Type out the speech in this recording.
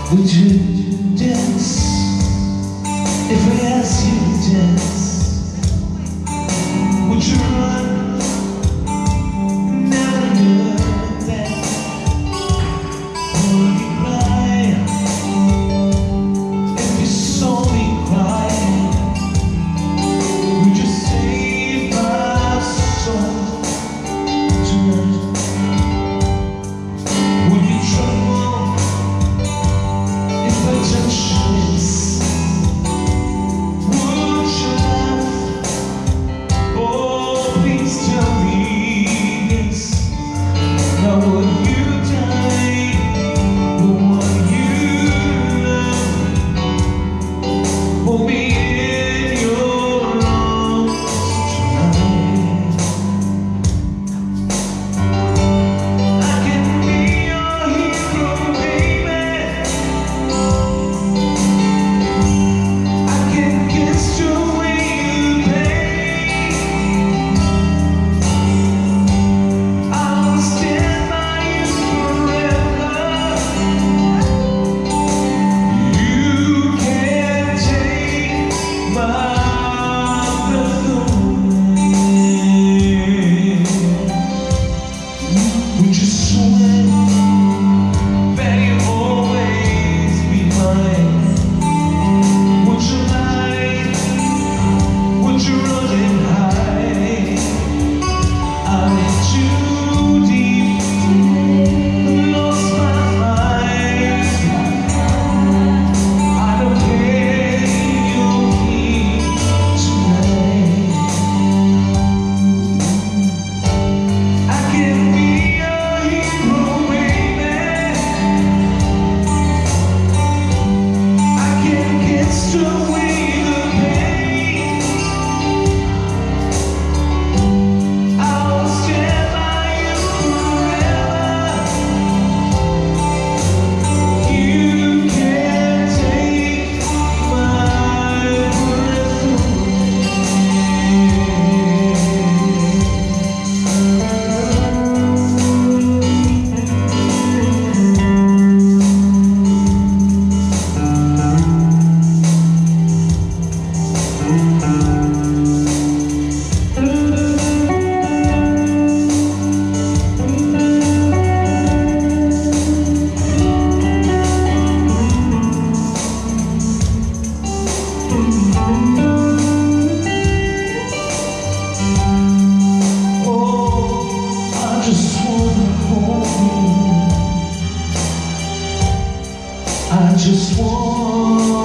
Would you dance if I asked you to dance? Would you run? Never look back. Would you cry if you saw me crying? Would you save my soul tonight? Would you tremble if I touch your lips? Would you laugh? Oh, please tell me yes. Now would you die for what you love? Hold me in your arms tonight. I can be your hero, baby. I can kiss you when you pain. I'll stand by you forever. You can't take my breath away. Would you swear that you'll always be mine? Would you lie? Would you run and hide? I'm in too deep, lost my mind. I don't care, you'll keep tonight. I can be your hero, baby. I can kiss away the pain. I'll stand by you forever. You can't take my breath Oh, I just wanna hold you. I just want